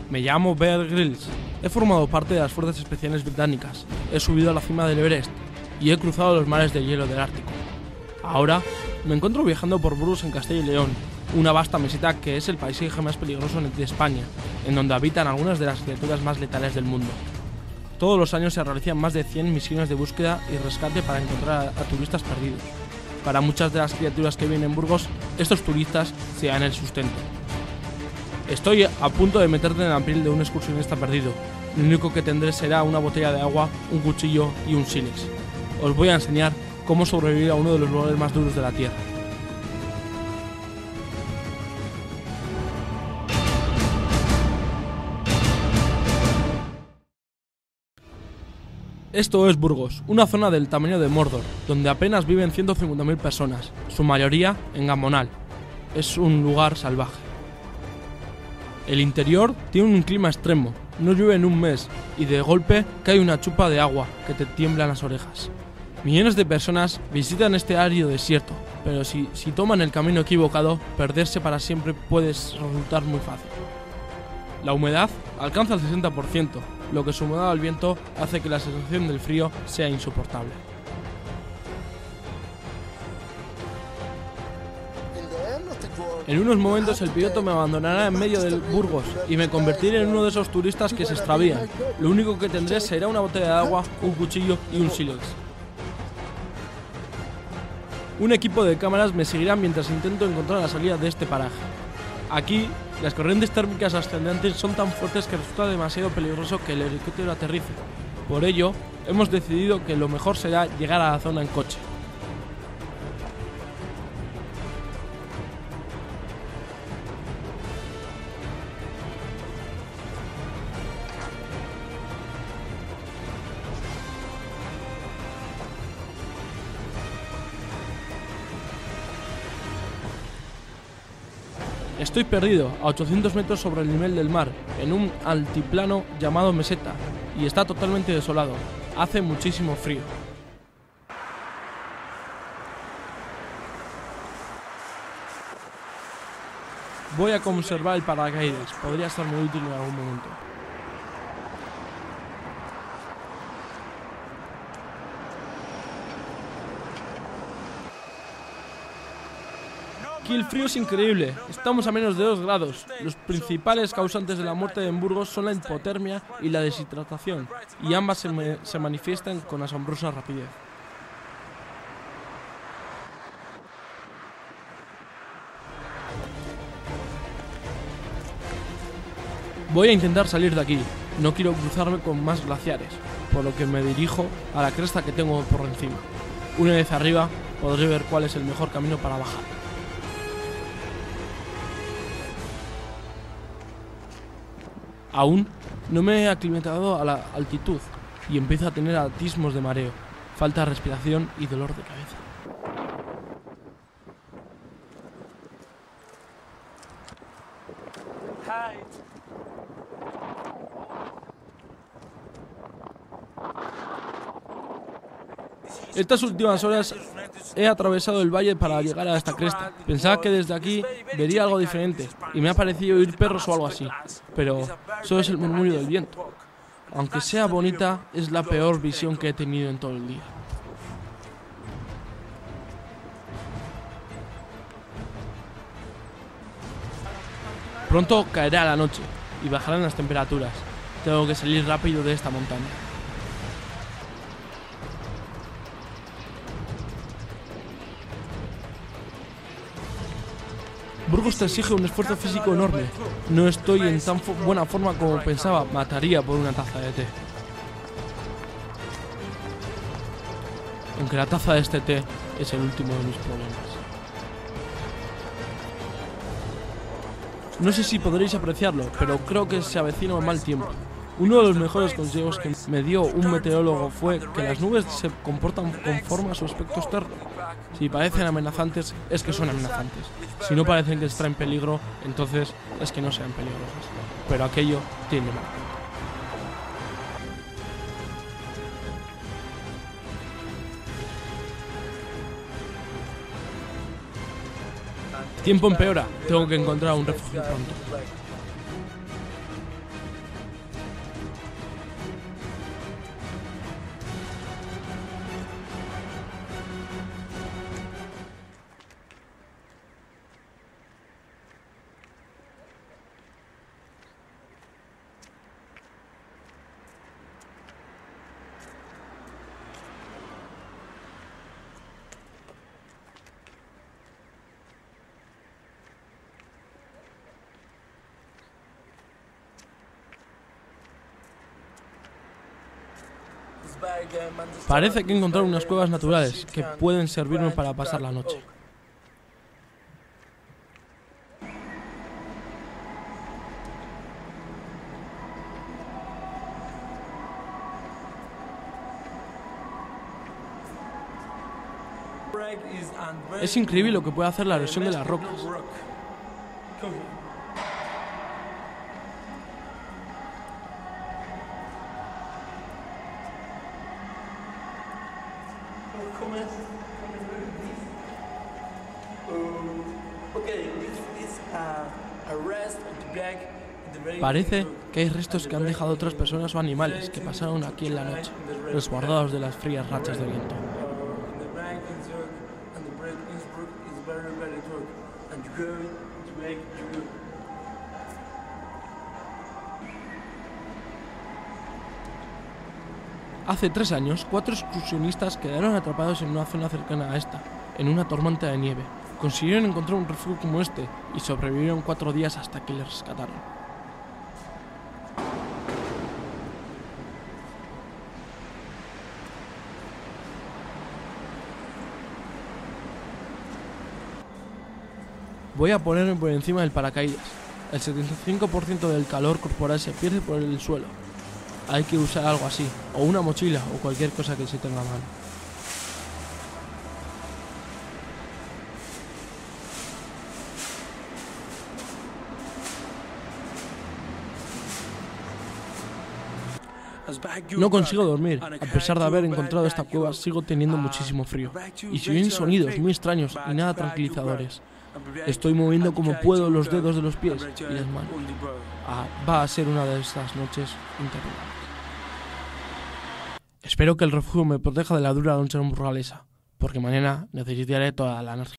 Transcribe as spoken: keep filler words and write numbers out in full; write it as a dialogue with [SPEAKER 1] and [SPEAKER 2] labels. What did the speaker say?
[SPEAKER 1] Me llamo Bear Grylls. He formado parte de las Fuerzas Especiales Británicas, he subido a la cima del Everest y he cruzado los mares de hielo del Ártico. Ahora me encuentro viajando por Burgos en Castilla y León, una vasta meseta que es el paisaje más peligroso de España, en donde habitan algunas de las criaturas más letales del mundo. Todos los años se realizan más de cien misiones de búsqueda y rescate para encontrar a, a turistas perdidos. Para muchas de las criaturas que viven en Burgos, estos turistas se dan el sustento. Estoy a punto de meterte en la piel de un excursionista perdido. Lo único que tendré será una botella de agua, un cuchillo y un sílex. Os voy a enseñar cómo sobrevivir a uno de los lugares más duros de la Tierra. Esto es Burgos, una zona del tamaño de Mordor, donde apenas viven ciento cincuenta mil personas, su mayoría en Gamonal. Es un lugar salvaje. El interior tiene un clima extremo, no llueve en un mes y de golpe cae una chupa de agua que te tiemblan las orejas. Millones de personas visitan este árido desierto, pero si, si toman el camino equivocado, perderse para siempre puede resultar muy fácil. La humedad alcanza el sesenta por ciento, lo que sumado al viento hace que la sensación del frío sea insoportable. En unos momentos el piloto me abandonará en medio del Burgos y me convertiré en uno de esos turistas que se extravían. Lo único que tendré será una botella de agua, un cuchillo y un sílex. Un equipo de cámaras me seguirá mientras intento encontrar la salida de este paraje. Aquí, las corrientes térmicas ascendentes son tan fuertes que resulta demasiado peligroso que el helicóptero aterrice. Por ello, hemos decidido que lo mejor será llegar a la zona en coche. Estoy perdido a ochocientos metros sobre el nivel del mar, en un altiplano llamado Meseta, y está totalmente desolado. Hace muchísimo frío. Voy a conservar el paracaídas, podría ser muy útil en algún momento. Aquí el frío es increíble, estamos a menos de dos grados. Los principales causantes de la muerte en Burgos son la hipotermia y la deshidratación, y ambas se, me, se manifiestan con asombrosa rapidez. Voy a intentar salir de aquí, no quiero cruzarme con más glaciares, por lo que me dirijo a la cresta que tengo por encima. Una vez arriba, podré ver cuál es el mejor camino para bajar. Aún no me he aclimatado a la altitud y empiezo a tener atismos de mareo, falta de respiración y dolor de cabeza. Estas últimas horas he atravesado el valle para llegar a esta cresta. Pensaba que desde aquí vería algo diferente y me ha parecido oír perros o algo así, pero solo es el murmullo del viento. Aunque sea bonita, es la peor visión que he tenido en todo el día. Pronto caerá la noche y bajarán las temperaturas. Tengo que salir rápido de esta montaña. Burgos te exige un esfuerzo físico enorme. No estoy en tan fo- buena forma como pensaba. Mataría por una taza de té. Aunque la taza de este té es el último de mis problemas. No sé si podréis apreciarlo, pero creo que se avecina un mal tiempo. Uno de los mejores consejos que me dio un meteorólogo fue que las nubes se comportan conforme a su aspecto externo. Si parecen amenazantes, es que son amenazantes. Si no parecen que están en peligro, entonces es que no sean peligrosas. Pero aquello tiene mal. Tiempo empeora, tengo que encontrar un refugio pronto. Parece que he encontrado unas cuevas naturales que pueden servirme para pasar la noche. Es increíble lo que puede hacer la erosión de las rocas. Parece que hay restos que han dejado otras personas o animales que pasaron aquí en la noche, resguardados de las frías rachas de viento. Hace tres años, cuatro excursionistas quedaron atrapados en una zona cercana a esta, en una tormenta de nieve. Consiguieron encontrar un refugio como este y sobrevivieron cuatro días hasta que les rescataron. Voy a ponerme por encima del paracaídas. El setenta y cinco por ciento del calor corporal se pierde por el suelo. Hay que usar algo así, o una mochila, o cualquier cosa que se tenga a mano. No consigo dormir. A pesar de haber encontrado esta cueva, sigo teniendo muchísimo frío. Y se oyen sonidos muy extraños y nada tranquilizadores. Estoy moviendo como puedo los dedos de los pies y las manos. Ah, va a ser una de estas noches interminables. Espero que el refugio me proteja de la dura noche burgalesa, porque mañana necesitaré toda la energía.